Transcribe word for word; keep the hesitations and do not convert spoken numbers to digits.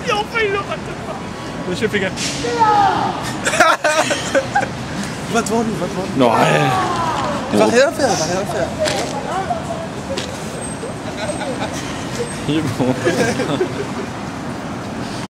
enfin il le rate pas. Monsieur, fais gaffe. Va devant lui, va devant lui. Non, arrête. Il va rien faire, il va rien faire. Il est bon.